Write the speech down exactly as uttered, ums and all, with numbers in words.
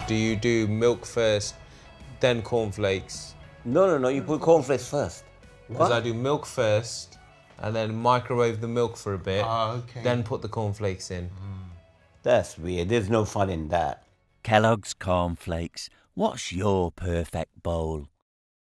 Do you do milk first, then cornflakes? No, no, no, you put cornflakes first. Because I do milk first, and then microwave the milk for a bit, Oh, okay. then put the cornflakes in. Mm. That's weird. There's no fun in that. Kellogg's cornflakes. What's your perfect bowl?